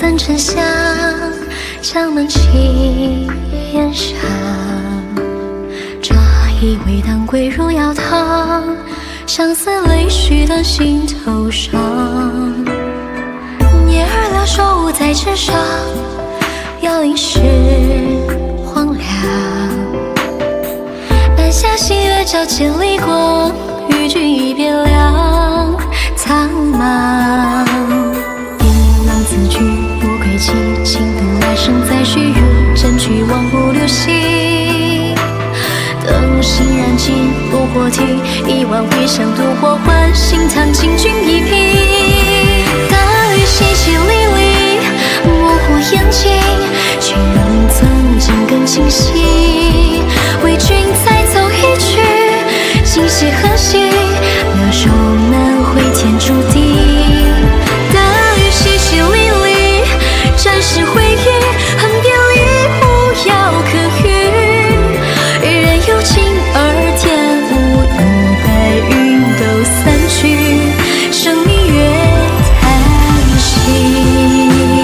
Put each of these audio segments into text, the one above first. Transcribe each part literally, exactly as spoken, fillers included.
人沉香，江门起烟上。乍以为当归入药汤，相思泪许的心头上。捏儿了手在纸上，摇影是荒凉。半夏新月照千里光，与君一别两苍茫。引浪自居不归期，情等来生再续。如真去望不留息。灯芯燃尽不过题，一碗回香独火换心烫敬君一瓶。大雨淅淅沥沥，模糊眼睛，却仍曾经更清晰。为君再走一曲，今夕何夕？留守难回天注定。大雨淅淅沥沥，暂时回忆，恨别离无药可语。人有情而天无意，白云都散去，生命月叹息。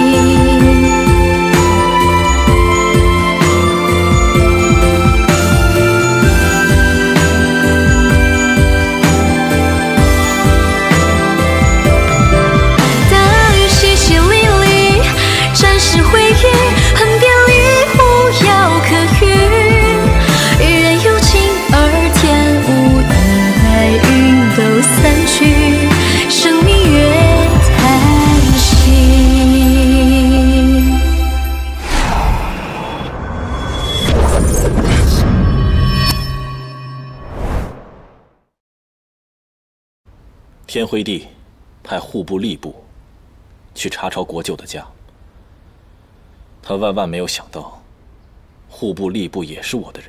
天辉帝派户部吏部去查抄国舅的家，他万万没有想到，户部吏部也是我的人。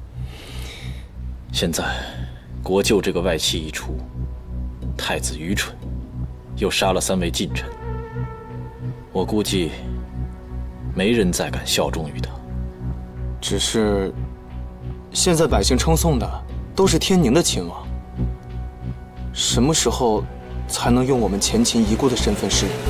现在国舅这个外戚一出，太子愚蠢，又杀了三位近臣，我估计没人再敢效忠于他。 只是，现在百姓称颂的都是天宁的亲王。 什么时候才能用我们前秦遗孤的身份示人呢？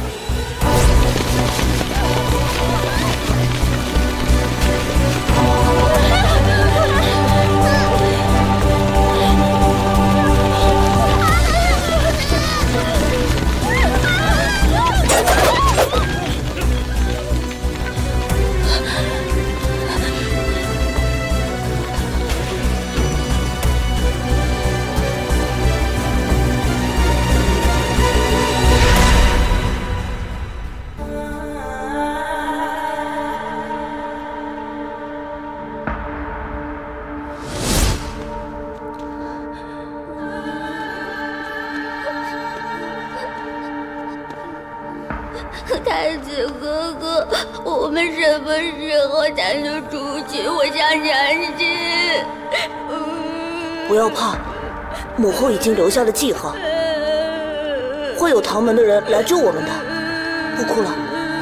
太子哥哥，我们什么时候才能出去？我想前去。 不要怕，母后已经留下了记号，会有唐门的人来救我们的。不哭了。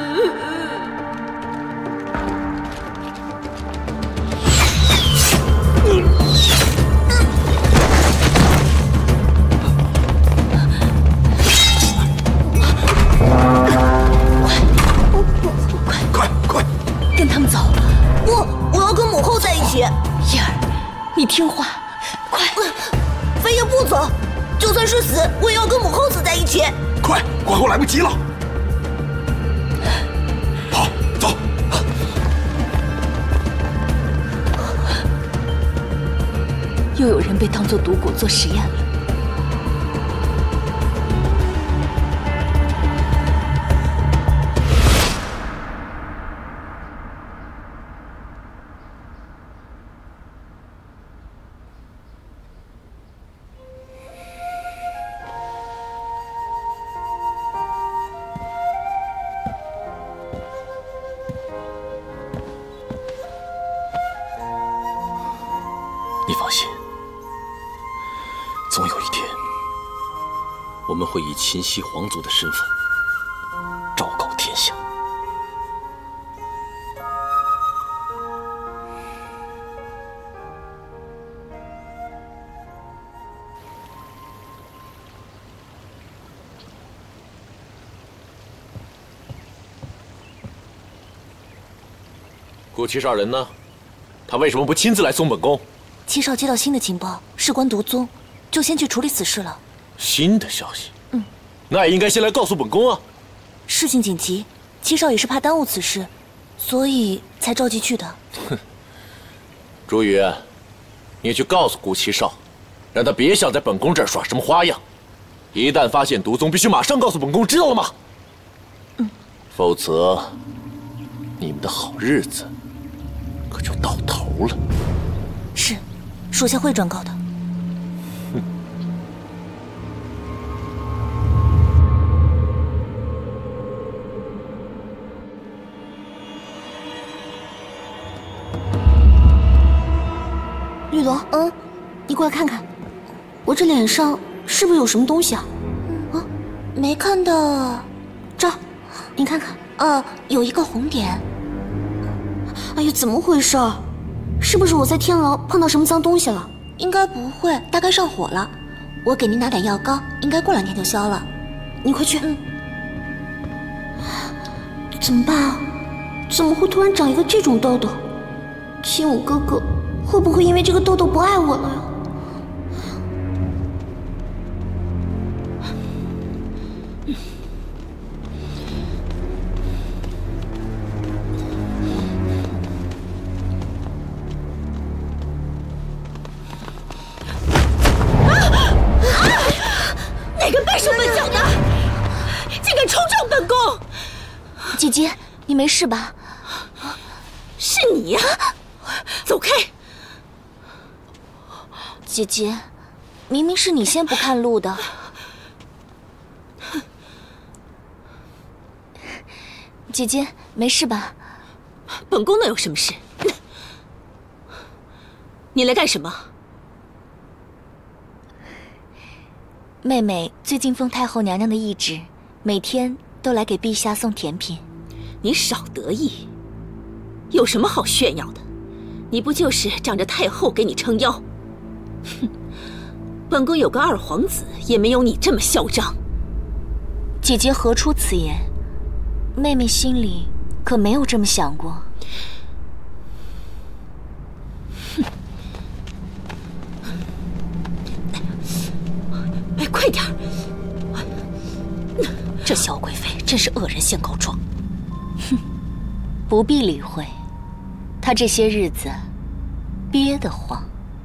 叶儿，你听话，快！ 非也不走，就算是死，我也要跟母后死在一起。 快，皇后来不及了。好，走。 又有人被当作毒果做实验了。 你放心，总有一天，我们会以秦西皇族的身份昭告天下。 顾七少人呢？他为什么不亲自来送本宫？ 七少接到新的情报，事关毒宗，就先去处理此事了。 新的消息？ 嗯， 那也应该先来告诉本宫啊。 事情紧急，七少也是怕耽误此事，所以才召集去的。 哼，朱宇，你去告诉顾七少，让他别想在本宫这儿耍什么花样。一旦发现毒宗，必须马上告诉本宫，知道了吗？ 嗯， 否则你们的好日子可就到头了。 是，属下会转告的。 哼。 绿萝，嗯，你过来看看，我这脸上是不是有什么东西啊？ 啊，没看到。 这儿，你看看。 啊，有一个红点。 哎呀，怎么回事？是不是我在天牢碰到什么脏东西了？ 应该不会，大概上火了。我给您拿点药膏，应该过两天就消了。 你快去。 嗯。 怎么办啊？怎么会突然长一个这种痘痘？天武哥哥会不会因为这个痘痘不爱我了呀？ 姐姐，你没事吧？ 是你呀！走开！ 姐姐，明明是你先不看路的。姐姐，没事吧？ 本宫能有什么事？你来干什么？ 妹妹最近奉太后娘娘的懿旨，每天都来给陛下送甜品。 你少得意，有什么好炫耀的？你不就是仗着太后给你撑腰？哼，本宫有个二皇子，也没有你这么嚣张。 姐姐何出此言？妹妹心里可没有这么想过。 哼！哎，快点！这小贵妃真是恶人先告状。 哼，不必理会，她这些日子憋得慌。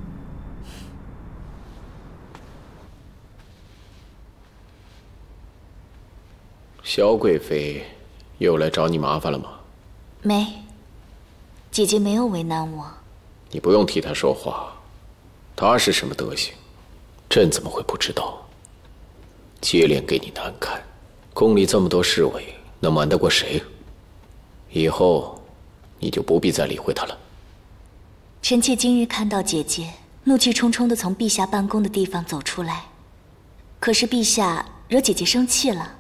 萧贵妃又来找你麻烦了吗？ 没，姐姐没有为难我。 你不用替她说话，她是什么德行，朕怎么会不知道？接连给你难看，宫里这么多侍卫，能瞒得过谁？以后你就不必再理会她了。 臣妾今日看到姐姐怒气冲冲地从陛下办公的地方走出来，可是陛下惹姐姐生气了。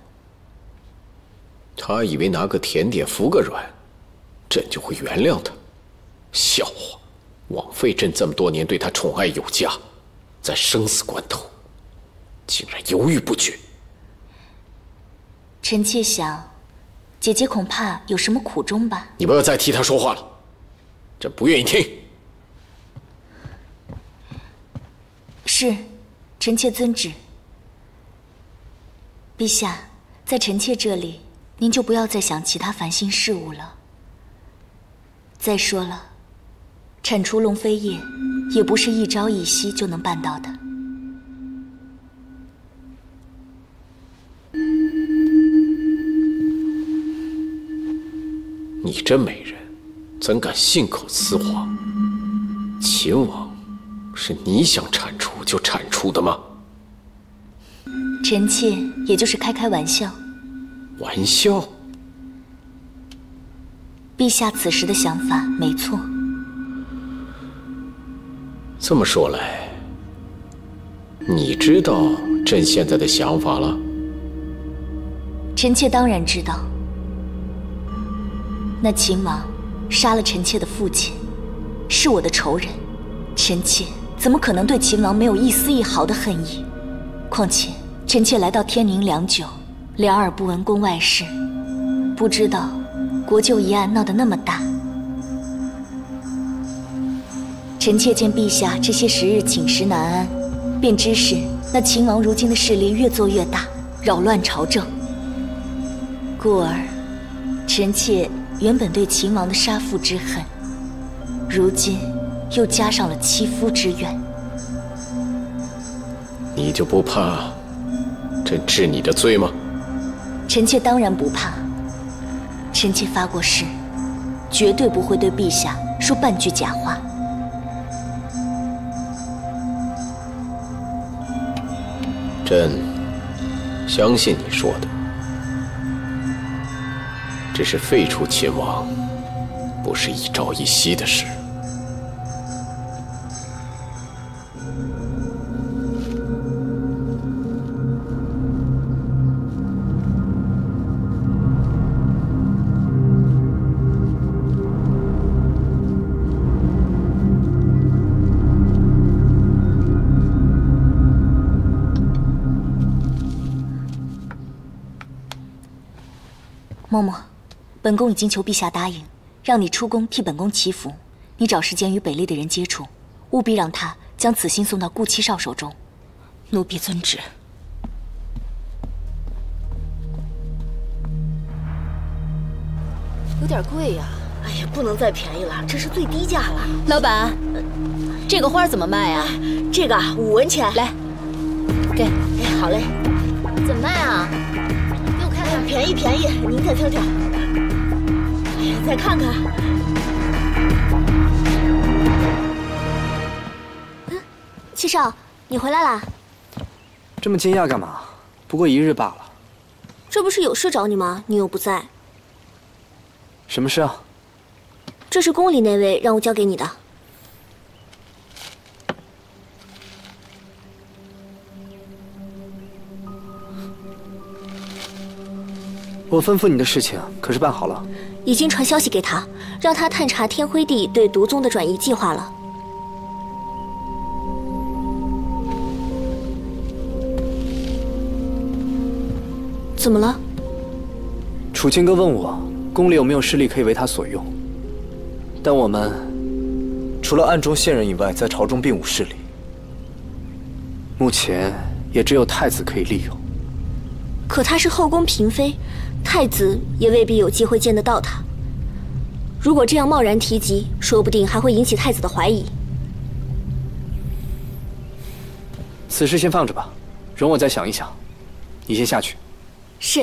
她以为拿个甜点服个软，朕就会原谅她。笑话，枉费朕这么多年对她宠爱有加，在生死关头竟然犹豫不决。 臣妾想，姐姐恐怕有什么苦衷吧。 你不要再替她说话了，朕不愿意听。 是，臣妾遵旨。陛下，在臣妾这里，您就不要再想其他烦心事务了。再说了，铲除龙飞叶也不是一朝一夕就能办到的。 你这美人，怎敢信口雌黄？秦王是你想铲除就铲除的吗？ 臣妾也就是开开玩笑。 玩笑？ 陛下此时的想法没错。 这么说来，你知道朕现在的想法了？ 臣妾当然知道。那秦王杀了臣妾的父亲，是我的仇人，臣妾怎么可能对秦王没有一丝一毫的恨意？况且臣妾来到天宁良久，两耳不闻宫外事，不知道国舅一案闹得那么大， 臣妾见陛下这些时日寝食难安，便知是那秦王如今的势力越做越大，扰乱朝政。故而，臣妾原本对秦王的杀父之恨，如今又加上了欺夫之怨。 你就不怕朕治你的罪吗？ 臣妾当然不怕。臣妾发过誓，绝对不会对陛下说半句假话。 朕相信你说的，只是废除秦王，不是一朝一夕的事。 嬷嬷，本宫已经求陛下答应，让你出宫替本宫祈福。你找时间与北厉的人接触，务必让他将此信送到顾七少手中。 奴婢遵旨。 有点贵呀！ 哎呀，不能再便宜了，这是最低价了。 老板，这个花怎么卖啊？ 这个五文钱。 来，给。 哎，好嘞。 怎么卖啊？给我看看。 便宜便宜，您再挑挑。哎呀，再看看。 嗯，七少，你回来啦？ 这么惊讶干嘛？不过一日罢了。 这不是有事找你吗？你又不在。 什么事啊？ 这是宫里那位让我交给你的。 我吩咐你的事情可是办好了？ 已经传消息给他，让他探查天辉帝对毒宗的转移计划了。怎么了？ 楚清哥问我，宫里有没有势力可以为他所用？但我们除了暗中线人以外，在朝中并无势力。目前也只有太子可以利用。 可他是后宫嫔妃，太子也未必有机会见得到他。如果这样贸然提及，说不定还会引起太子的怀疑。 此事先放着吧，容我再想一想。你先下去。 是。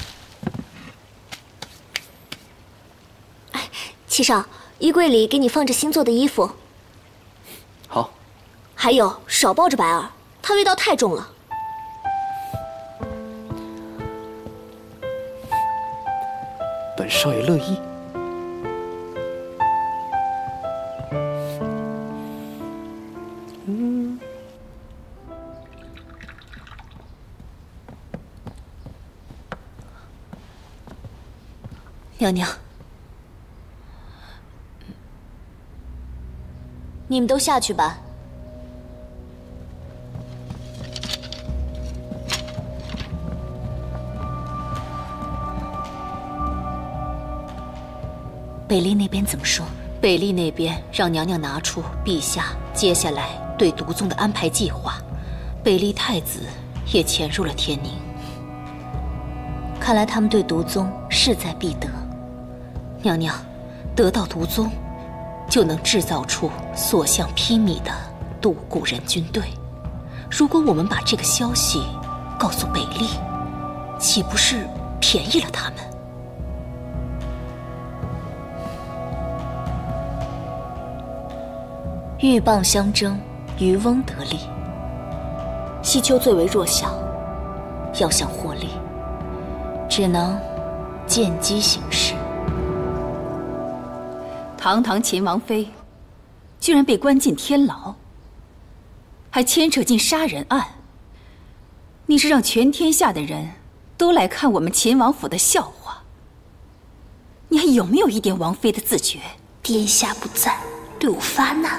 哎，七少，衣柜里给你放着新做的衣服。 好。 还有，少抱着白儿，它味道太重了。 本少爷乐意。嗯。 娘娘， 你们都下去吧。北厉那边怎么说？ 北厉那边让娘娘拿出陛下接下来对毒宗的安排计划。北厉太子也潜入了天宁。 看来他们对毒宗势在必得。 娘娘，得到毒宗，就能制造出所向披靡的杜古人军队。如果我们把这个消息告诉北厉，岂不是便宜了他们？ 鹬蚌相争，渔翁得利。西丘最为弱小，要想获利，只能见机行事。 堂堂秦王妃，居然被关进天牢，还牵扯进杀人案。你是让全天下的人都来看我们秦王府的笑话？你还有没有一点王妃的自觉？ 殿下不在，对我发难。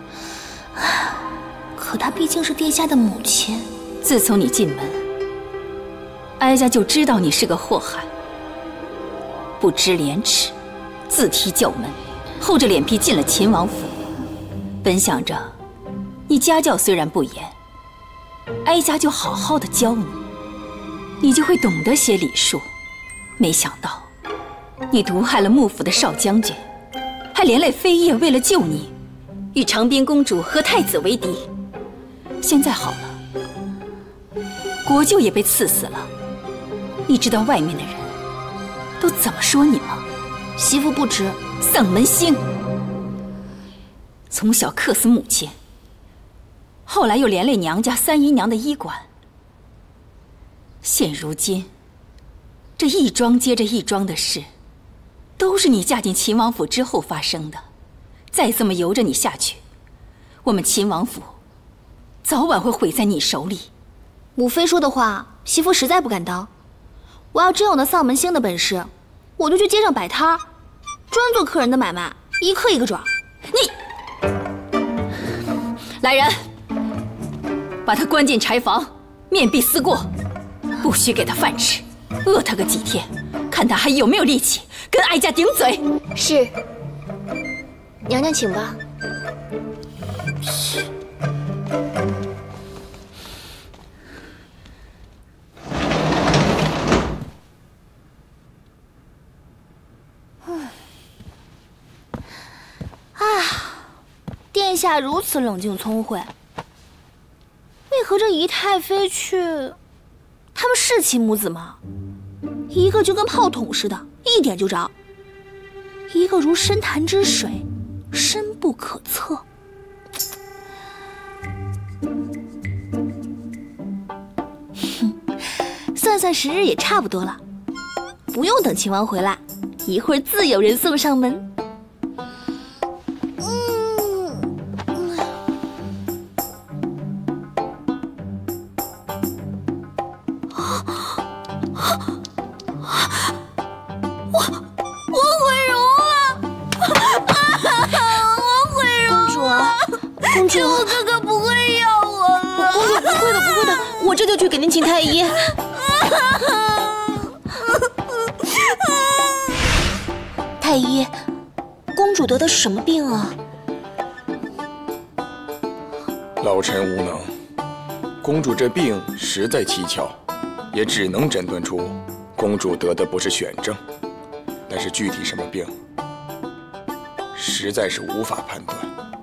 可她毕竟是殿下的母亲。 自从你进门，哀家就知道你是个祸害，不知廉耻，自踢教门，厚着脸皮进了秦王府。 本想着，你家教虽然不严，哀家就好好的教你，你就会懂得些礼数。没想到，你毒害了幕府的少将军，还连累飞叶为了救你，与长滨公主和太子为敌。现在好了，国舅也被赐死了，你知道外面的人都怎么说你吗？ 媳妇不知， 丧门星。从小克死母亲，后来又连累娘家三姨娘的医馆。现如今，这一桩接着一桩的事，都是你嫁进秦王府之后发生的。再这么由着你下去，我们秦王府早晚会毁在你手里。 母妃说的话，媳妇实在不敢当。我要真有那丧门星的本事，我就去街上摆摊儿，专做客人的买卖，一颗一个准。 你，来人，把他关进柴房，面壁思过，不许给他饭吃，饿他个几天，看他还有没有力气跟哀家顶嘴。 是。娘娘请吧。殿下如此冷静聪慧，为何这姨太妃去？他们是亲母子吗？一个就跟炮筒似的，一点就着；一个如深潭之水，深不可测。哼，算算时日也差不多了，不用等秦王回来，一会儿自有人送上门。 这我哥哥不会要我了。 公主不会的，不会的，我这就去给您请太医。太医，公主得的是什么病啊？ 老臣无能，公主这病实在蹊跷，也只能诊断出公主得的不是癣症，但是具体什么病，实在是无法判断。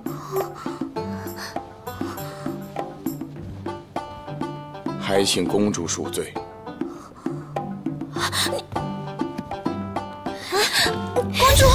还请公主赎罪。 公主，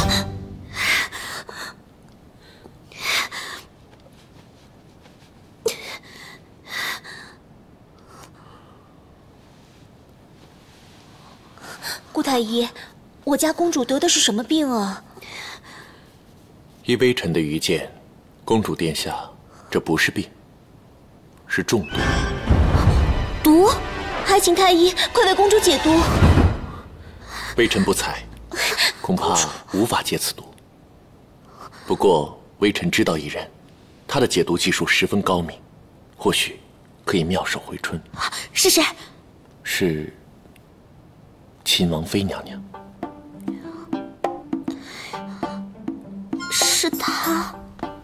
顾太医，我家公主得的是什么病啊？ 依微臣的愚见，公主殿下这不是病，是中毒。 毒？还请太医快为公主解毒。 微臣不才，恐怕无法解此毒。不过微臣知道一人，他的解毒技术十分高明，或许可以妙手回春。 是谁？ 是秦王妃娘娘。 是她。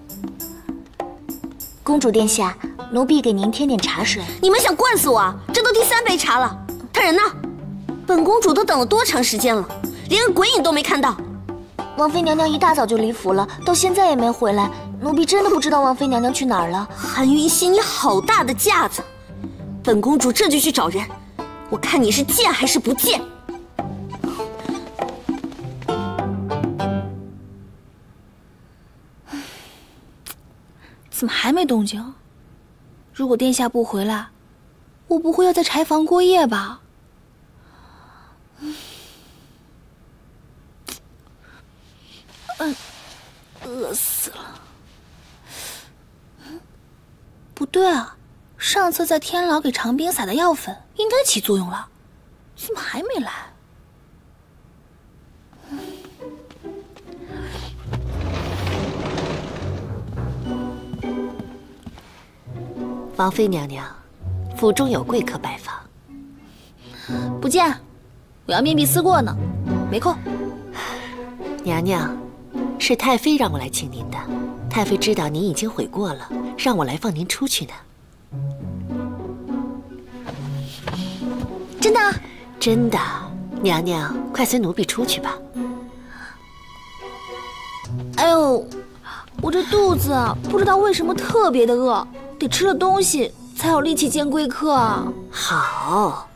公主殿下，奴婢给您添点茶水。你们想灌死我？这都第三杯茶了。他人呢？本公主都等了多长时间了，连个鬼影都没看到。王妃娘娘一大早就离府了，到现在也没回来。奴婢真的不知道王妃娘娘去哪儿了。韩云熙，你好大的架子！本公主这就去找人，我看你是见还是不见。怎么还没动静？如果殿下不回来，我不会要在柴房过夜吧？嗯，饿死了。不对啊，上次在天牢给长冰撒的药粉应该起作用了，怎么还没来？ 王妃娘娘，府中有贵客拜访。 不见，我要面壁思过呢，没空。 娘娘，是太妃让我来请您的。 太妃知道您已经悔过了，让我来放您出去呢。 真的？ 真的。娘娘，快随奴婢出去吧。 哎呦，我这肚子不知道为什么特别的饿，得吃了东西才有力气见贵客啊。 好。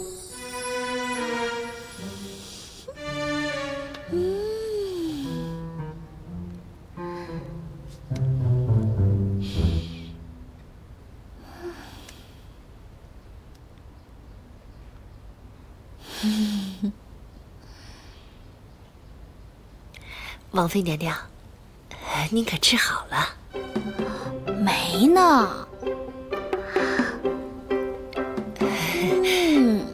王妃娘娘，您可吃好了？ 没呢。 嗯，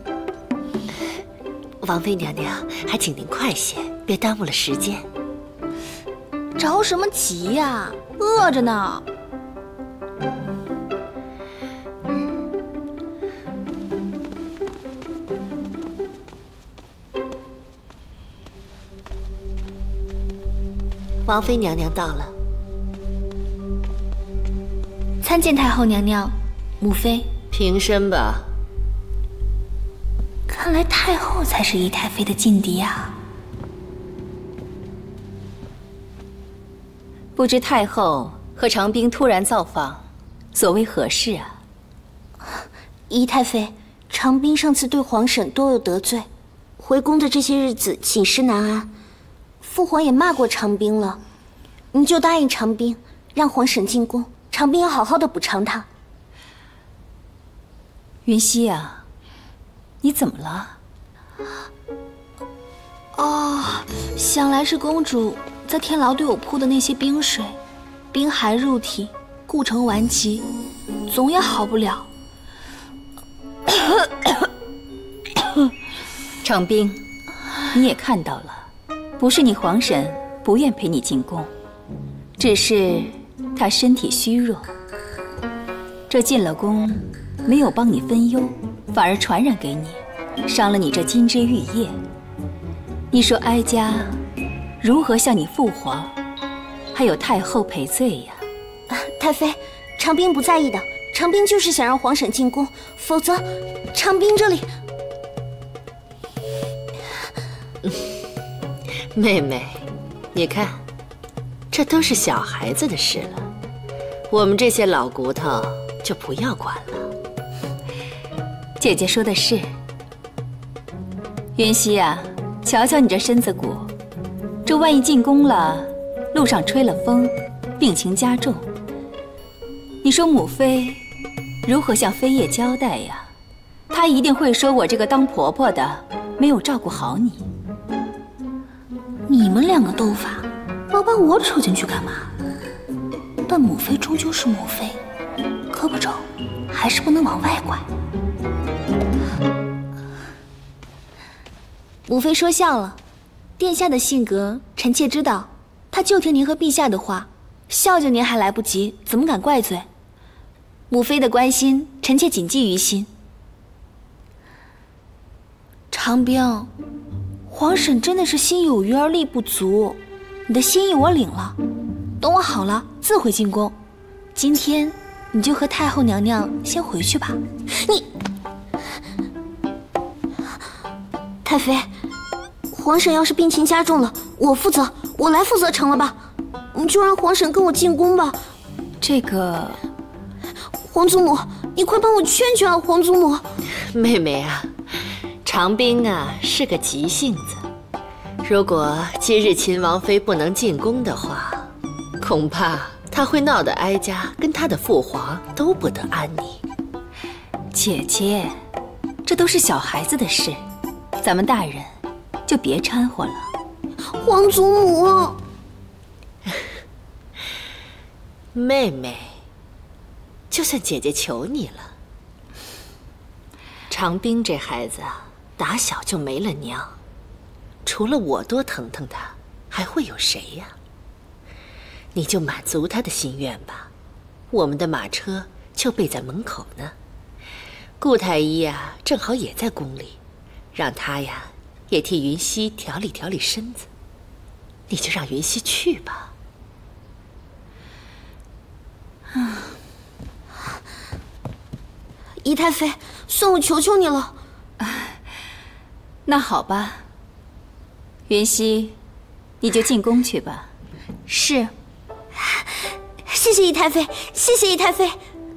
王妃娘娘，还请您快些，别耽误了时间。 着什么急呀？饿着呢。 王妃娘娘到了， 参见太后娘娘，母妃。 平身吧。 看来太后才是宜太妃的劲敌啊！ 不知太后和长冰突然造访，所为何事啊？ 宜太妃，长冰上次对皇婶多有得罪，回宫的这些日子寝食难安。父皇也骂过长冰了，你就答应长冰，让皇婶进宫，长冰要好好的补偿他。 云溪啊，你怎么了？ 哦，想来是公主在天牢对我铺的那些冰水，冰寒入体，故成顽疾，总也好不了。 长冰，你也看到了。不是你皇婶不愿陪你进宫，只是她身体虚弱。这进了宫，没有帮你分忧，反而传染给你，伤了你这金枝玉叶。你说哀家如何向你父皇，还有太后赔罪呀？ 太妃，长冰不在意的，长冰就是想让皇婶进宫，否则长冰这里…… 妹妹，你看，这都是小孩子的事了，我们这些老骨头就不要管了。 姐姐说的是。云溪啊，瞧瞧你这身子骨，这万一进宫了，路上吹了风，病情加重，你说母妃如何向妃爷交代呀？她一定会说我这个当婆婆的没有照顾好你。 你们两个斗法，老把我扯进去干嘛？但母妃终究是母妃，胳膊肘还是不能往外拐。母妃说笑了，殿下的性格臣妾知道，他就听您和陛下的话，孝敬您还来不及，怎么敢怪罪？母妃的关心，臣妾谨记于心。长冰。皇婶真的是心有余而力不足，你的心意我领了，等我好了自会进宫。今天你就和太后娘娘先回去吧。你，太妃，皇婶要是病情加重了，我负责，我来负责成了吧？你就让皇婶跟我进宫吧。 这个， 皇祖母，你快帮我劝劝啊，皇祖母。 妹妹啊。长冰啊是个急性子，如果今日秦王妃不能进宫的话，恐怕她会闹得哀家跟她的父皇都不得安宁。 姐姐，这都是小孩子的事，咱们大人就别掺和了。 皇祖母， 妹妹，就算姐姐求你了。长冰这孩子啊。打小就没了娘，除了我多疼疼他，还会有谁呀？你就满足他的心愿吧。我们的马车就备在门口呢。顾太医呀，正好也在宫里，让他呀也替云溪调理调理身子。你就让云溪去吧。 姨太妃，算我求求你了。 那好吧，云溪，你就进宫去吧。 是。谢谢姨太妃，谢谢姨太妃。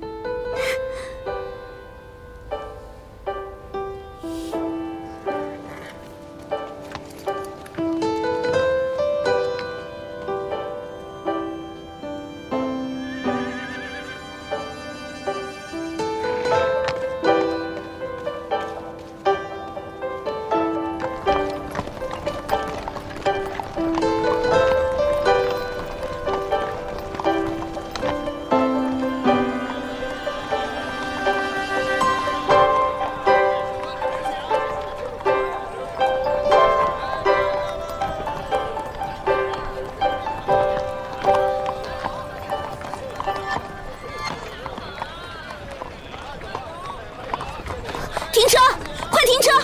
停车！快停车！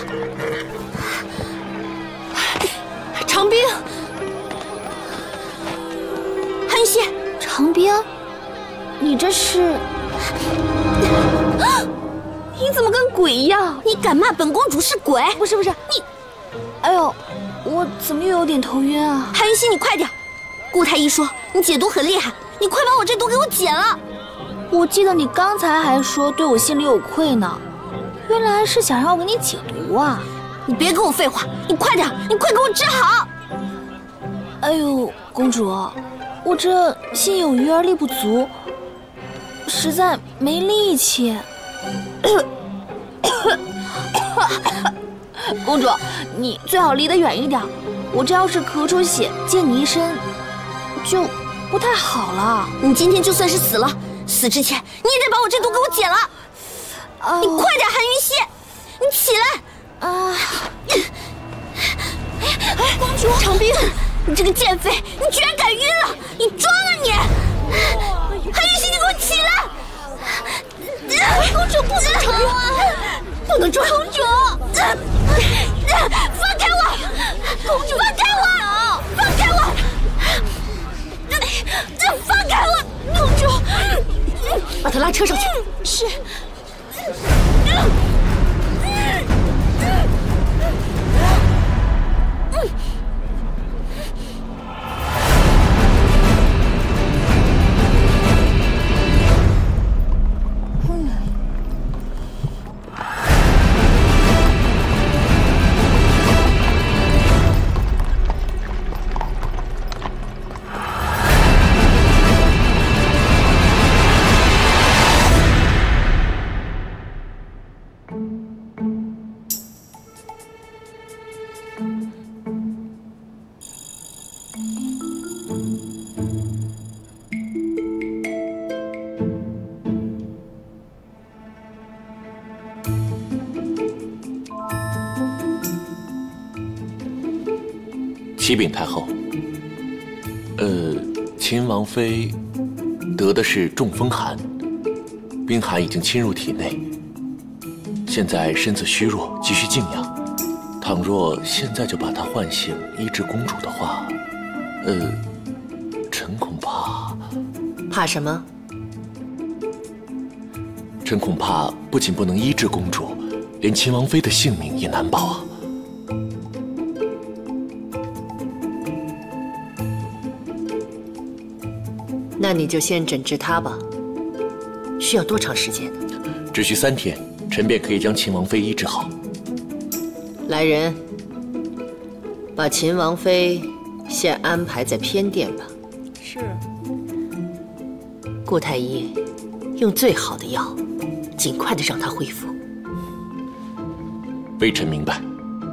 长兵，韩云溪， 长兵，你这是？ 你怎么跟鬼一样？你敢骂本公主是鬼？ 不是不是，你，哎呦，我怎么又有点头晕啊？ 韩云溪，你快点！顾太医说你解毒很厉害，你快把我这毒给我解了！ 我记得你刚才还说对我心里有愧呢。原来是想让我给你解毒啊！ 你别跟我废话，你快点，你快给我治好！ 哎呦，公主，我这心有余而力不足，实在没力气。公主，你最好离得远一点，我这要是咳出血溅你一身，就不太好了。 你今天就算是死了，死之前你也得把我这毒给我解了。你快点，韩云溪，你起来！啊！哎，公主，长兵，你这个贱妃，你居然敢晕了！你装啊你！韩云溪，你给我起来！公主不能装啊！不能装！公主，放开我！公主，放开我！放开我！放开我！公主， 把她拉车上去。 是。 启禀太后，呃，秦王妃得的是中风寒，冰寒已经侵入体内，现在身子虚弱，急需静养。倘若现在就把她唤醒医治公主的话，呃，臣恐怕…… 怕什么？ 臣恐怕不仅不能医治公主，连秦王妃的性命也难保啊！ 那你就先诊治她吧。需要多长时间？ 只需三天，臣便可以将秦王妃医治好。 来人，把秦王妃先安排在偏殿吧。 是。 顾太医，用最好的药，尽快的让她恢复。 微臣明白。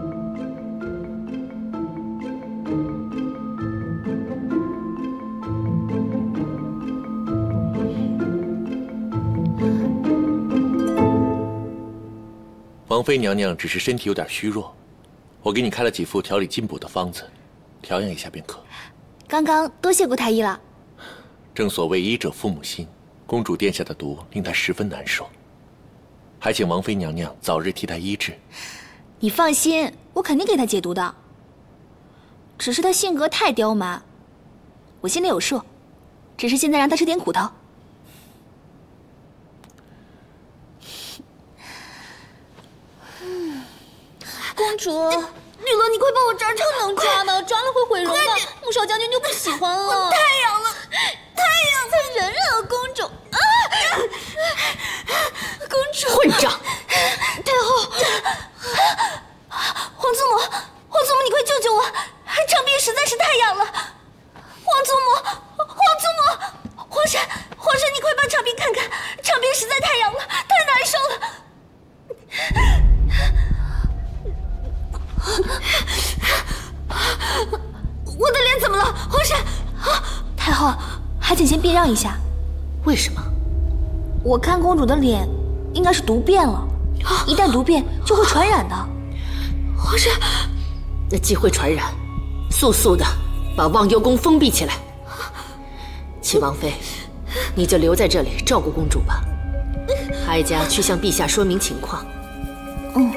王妃娘娘只是身体有点虚弱，我给你开了几副调理筋补的方子，调养一下便可。 刚刚多谢顾太医了。 正所谓医者父母心，公主殿下的毒令她十分难受，还请王妃娘娘早日替她医治。 你放心，我肯定给她解毒的。只是她性格太刁蛮，我心里有数，只是现在让她吃点苦头。 公主，绿萝，你快帮我抓抓！ 不能抓的，抓了会毁容的。穆少将军就不喜欢了。 太痒了，太痒！ 再忍忍啊，公主！啊！公主！ 混账！ 太后，皇祖母，皇祖母，你快救救我！长臂实在是太痒了。皇祖母，皇祖母，皇上，皇上，你快帮长臂看看，长臂实在太痒了，太难受了。我的脸怎么了，皇上？ 太后，还请先避让一下。 为什么？ 我看公主的脸应该是毒变了，一旦毒变就会传染的。 皇上， 那既会传染，速速的把忘忧宫封闭起来。齐王妃，你就留在这里照顾公主吧。哀家去向陛下说明情况。 嗯。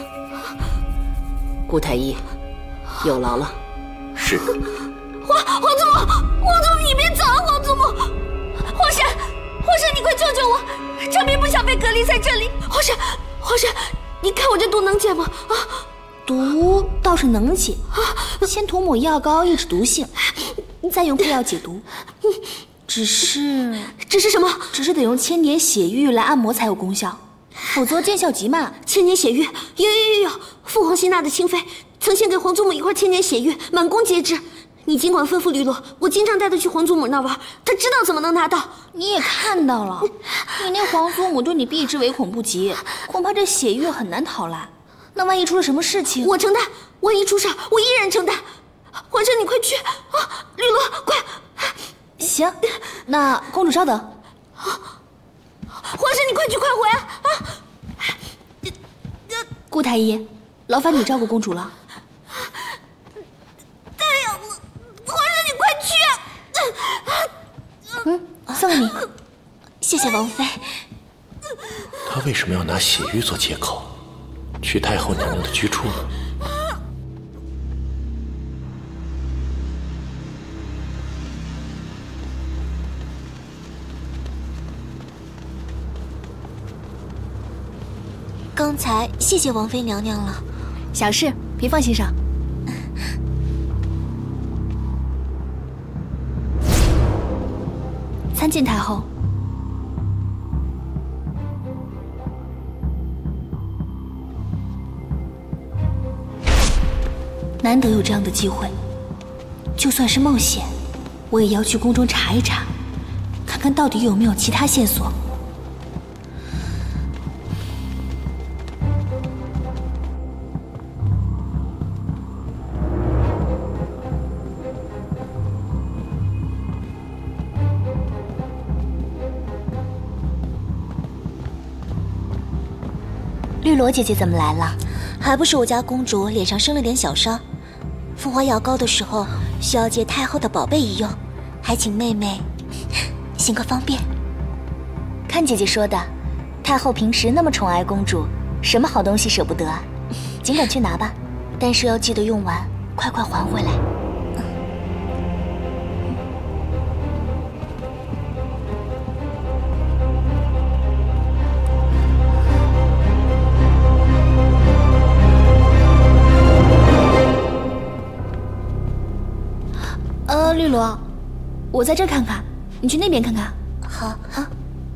顾太医，有劳了。 是。 皇皇祖母，皇祖母，你别走啊！皇祖母，皇上，皇上，你快救救我！长臂不想被隔离在这里。皇上，皇上，你看我这毒能解吗？啊， 毒倒是能解，先涂抹药膏抑制毒性，再用配药解毒。只是， 只是什么？ 只是得用千年血玉来按摩才有功效，否则见效极慢。 千年血玉，有有有有，父皇希纳的亲妃曾献给皇祖母一块千年血玉，满宫皆知。你尽管吩咐绿萝，我经常带她去皇祖母那玩，她知道怎么能拿到。 你也看到了，你那皇祖母对你避之唯恐不及，恐怕这血玉很难讨来。那万一出了什么事情， 我承担。万一出事，我依然承担。皇上，你快去啊！绿萝，快！ 行，那公主稍等。 皇上，你快去快回啊！ 啊！顾太医，劳烦你照顾公主了。 太痒了，皇上，你快去！嗯，送给你，谢谢王妃。 他为什么要拿血玉做借口，去太后娘娘的居处呢？ 刚才谢谢王妃娘娘了， 小事别放心上。参见太后。难得有这样的机会，就算是冒险，我也要去宫中查一查，看看到底有没有其他线索。 绿萝姐姐怎么来了？还不是我家公主脸上生了点小伤，敷花药膏的时候需要借太后的宝贝一用，还请妹妹行个方便。看姐姐说的，太后平时那么宠爱公主，什么好东西舍不得啊？尽管去拿吧，但是要记得用完，快快还回来。 呃，绿萝，我在这看看，你去那边看看。 好啊。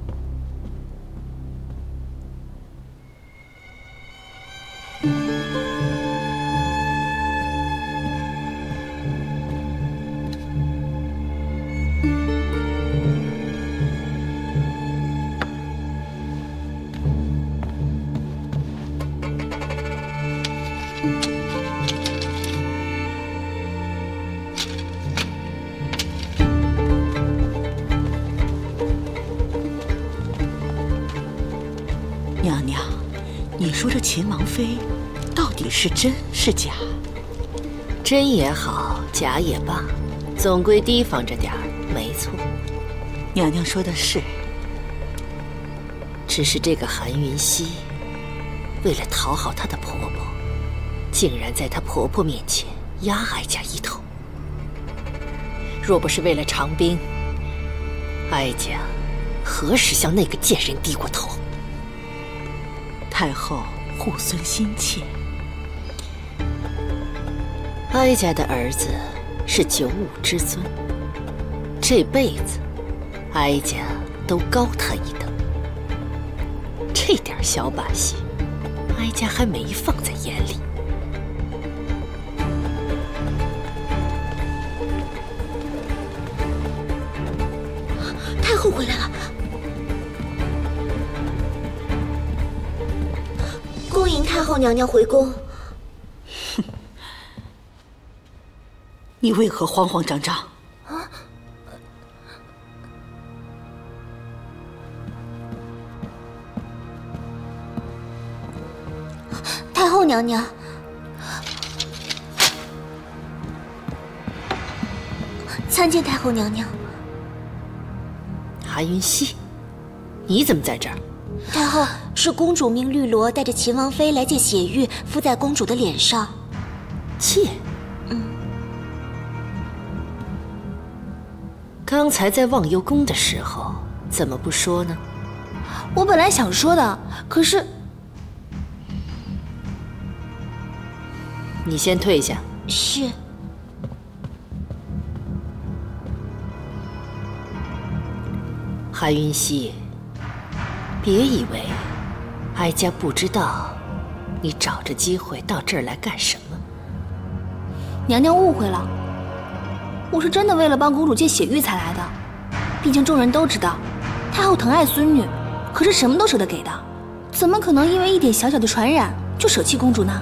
娘娘，你说这秦王妃到底是真是假？ 真也好，假也罢，总归提防着点儿，没错。 娘娘说的是。 只是这个韩云溪，为了讨好她的婆婆，竟然在她婆婆面前压哀家一头。若不是为了长兵，哀家何时向那个贱人低过头？ 太后护孙心切， 哀家的儿子是九五之尊，这辈子哀家都高他一等。这点小把戏，哀家还没放在眼里。 太后回来了，恭迎太后娘娘回宫。 你为何慌慌张张？ 啊！太后娘娘，参见太后娘娘。 韩云溪，你怎么在这儿？ 太后，是公主命绿萝带着秦王妃来借血玉敷在公主的脸上。 借？ 嗯。 刚才在忘忧宫的时候，怎么不说呢？ 我本来想说的，可是…… 你先退下。 是。 韩云溪，别以为哀家不知道你找着机会到这儿来干什么。 娘娘误会了，我是真的为了帮公主借血玉才来的。毕竟众人都知道，太后疼爱孙女，可是什么都舍得给的，怎么可能因为一点小小的传染就舍弃公主呢？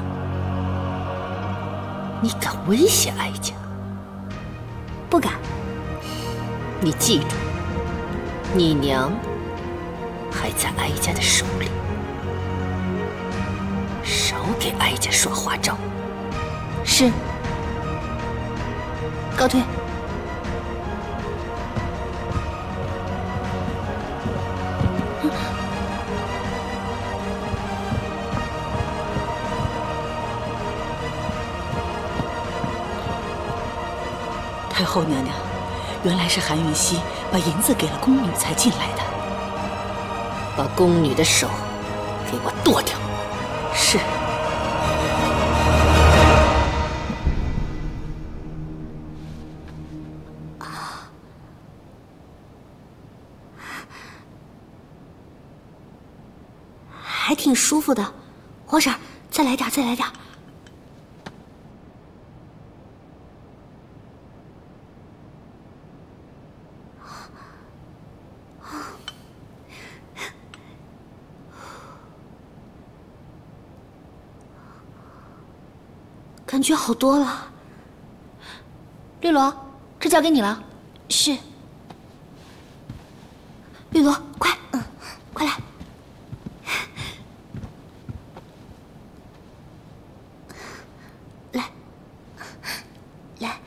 你敢威胁哀家？ 不敢。 你记住，你娘还在哀家的手里，少给哀家耍花招。 是。告退。 太后娘娘，原来是韩云溪把银子给了宫女才进来的。 把宫女的手给我剁掉。 是。 还挺舒服的，皇婶，再来点，再来点。感觉好多了。绿萝，这交给你了。是。绿萝，快，嗯，快来。来，来。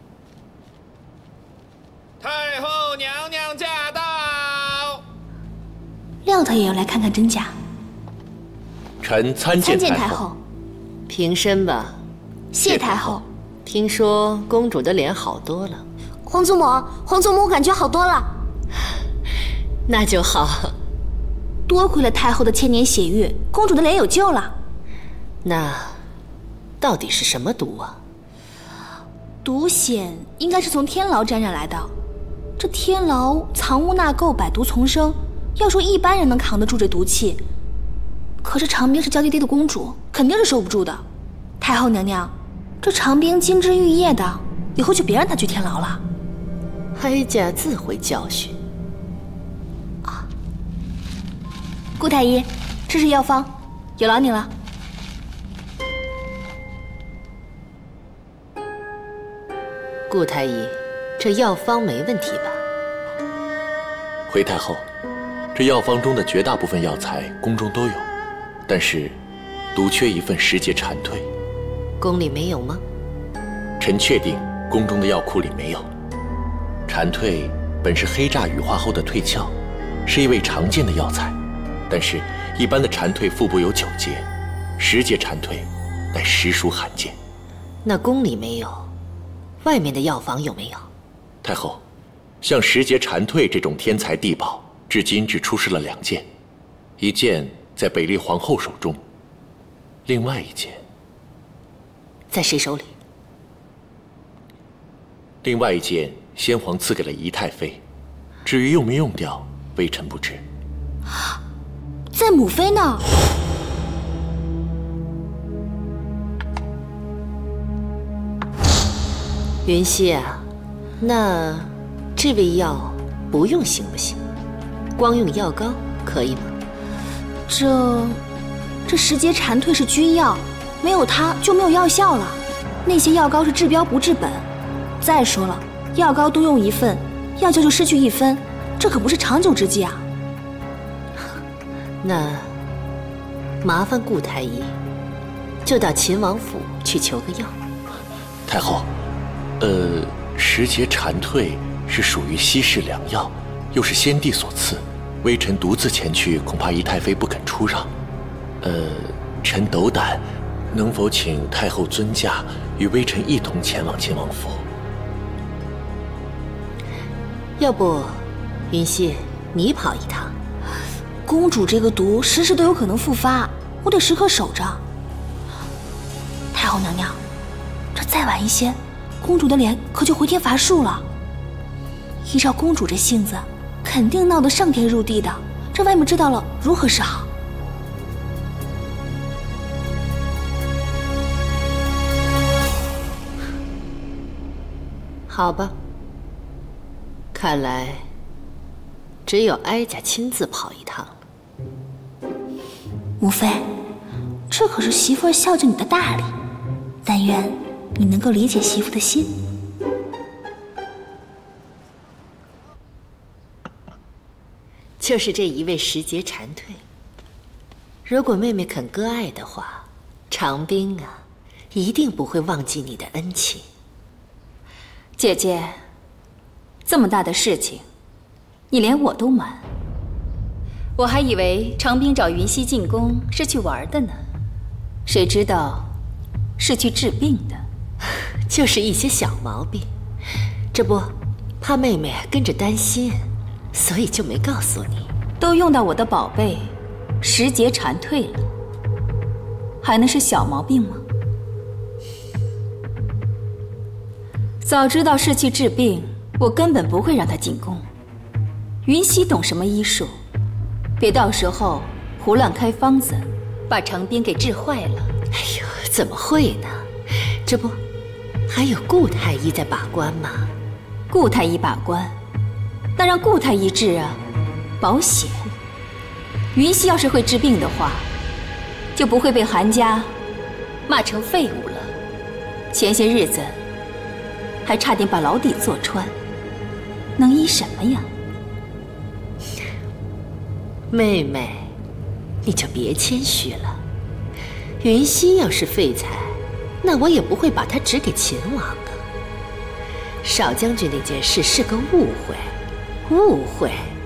太后娘娘驾到！ 廖特也要来看看真假。 臣参见参见太后。 平身吧。 谢太后。 听说公主的脸好多了。 皇祖母，皇祖母，我感觉好多了。 那就好。 多亏了太后的千年血玉，公主的脸有救了。 那到底是什么毒啊？ 毒显应该是从天牢沾染来的。这天牢藏污纳垢，百毒丛生，要说一般人能扛得住这毒气，可是长冰是娇滴滴的公主，肯定是受不住的。太后娘娘，这长冰金枝玉叶的，以后就别让她去天牢了。 哀家自会教训。 啊，顾太医，这是药方，有劳你了。 顾太医，这药方没问题吧？ 回太后，这药方中的绝大部分药材宫中都有，但是独缺一份时节蝉蜕。 宫里没有吗？ 臣确定宫中的药库里没有。蝉蜕本是黑炸羽化后的蜕壳，是一味常见的药材，但是一般的蝉蜕腹部有九节，时节蝉蜕乃实属罕见。 那宫里没有，外面的药房有没有？ 太后，像时节蝉蜕这种天才地宝，至今只出示了两件，一件在北丽皇后手中，另外一件在谁手里？ 另外一件先皇赐给了仪太妃，至于用没用掉，微臣不知。 在母妃那儿。 云溪啊，那这味药不用行不行？光用药膏可以吗？ 这这时节蝉蜕是君药，没有它就没有药效了。那些药膏是治标不治本。再说了，药膏多用一份，药效就失去一分，这可不是长久之计啊。 那麻烦顾太医，就到秦王府去求个药。 太后，呃，时节蝉蜕是属于稀世良药，又是先帝所赐，微臣独自前去，恐怕仪太妃不肯出让。呃，臣斗胆，能否请太后尊驾与微臣一同前往秦王府？ 要不，云溪，你跑一趟。 公主这个毒时时都有可能复发，我得时刻守着。太后娘娘，这再晚一些，公主的脸可就回天乏术了。依照公主这性子，肯定闹得上天入地的，这外面知道了如何是好？ 好吧，看来只有哀家亲自跑一趟了。 母妃，这可是媳妇儿孝敬你的大礼，但愿你能够理解媳妇的心。 就是这一味时节蝉蜕，如果妹妹肯割爱的话，长冰啊，一定不会忘记你的恩情。 姐姐，这么大的事情，你连我都瞒。我还以为长冰找云溪进宫是去玩的呢，谁知道是去治病的。 就是一些小毛病，这不怕妹妹跟着担心，所以就没告诉你。 都用到我的宝贝时节蝉蜕了，还能是小毛病吗？早知道是去治病，我根本不会让她进宫。云溪懂什么医术？别到时候胡乱开方子，把长冰给治坏了。 哎呦，怎么会呢？这不还有顾太医在把关吗？ 顾太医把关，那让顾太医治啊，保险。云溪要是会治病的话，就不会被韩家骂成废物了。前些日子还差点把牢底坐穿，能医什么呀？ 妹妹，你就别谦虚了。云溪要是废材，那我也不会把她指给秦王啊。少将军那件事是个误会，误会。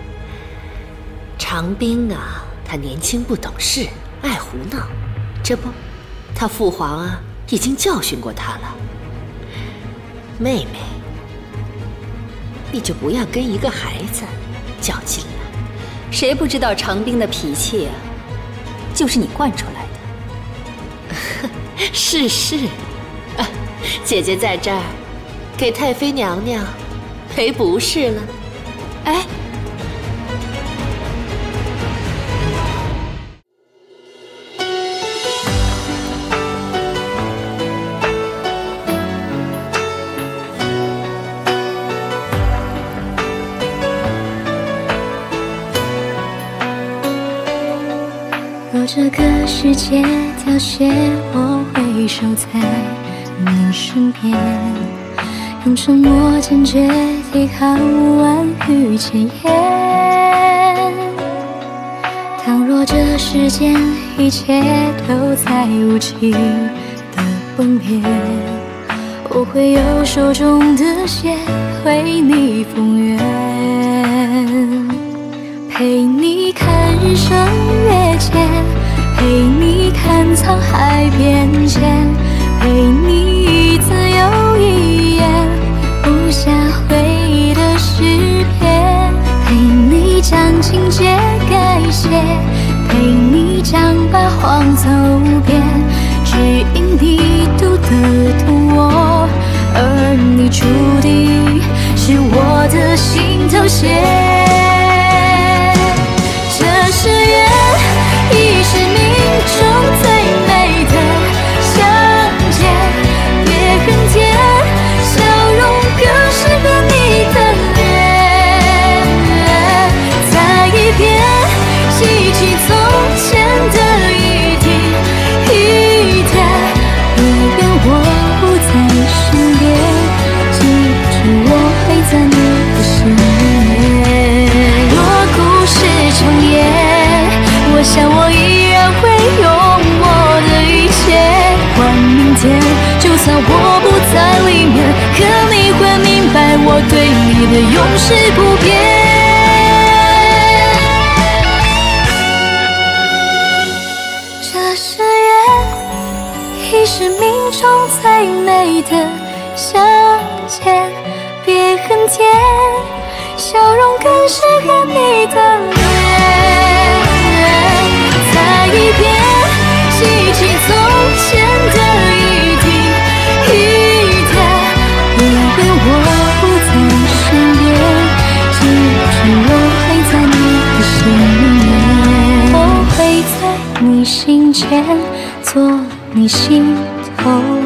长冰啊，他年轻不懂事，爱胡闹。这不，他父皇啊已经教训过他了。妹妹，你就不要跟一个孩子较劲了。 谁不知道长冰的脾气啊，就是你惯出来的。是是，啊，姐姐在这儿给太妃娘娘赔不是了。 哎， 这个世界凋谢，我会守在你身边，用沉默坚决抵抗万语千言。倘若这世间一切都在无情的崩灭，我会用手中的血为你封愿，陪你看日升月减，陪你看沧海变迁，陪你一字又一言，不下回忆的诗篇，陪你将情节改写，陪你将八荒走遍，只因你读得懂我，而你注定是我的心头血。这誓言已是命中最美的相见，别恨天，笑容更适合你的脸。再一遍记起从前的一天一天，别怨我不在身边，记住我会在你的身边。若故事重演，我想我依然会用我的一切换明天。就算我不在里面，可你会明白我对你的永世不变。这誓言已是命中最美的相见，别恨天，笑容更适合你的脸。再一遍记起从前的一天一天，别怨我不在身边，记住我会在你的身边，我会在你心间，做你心头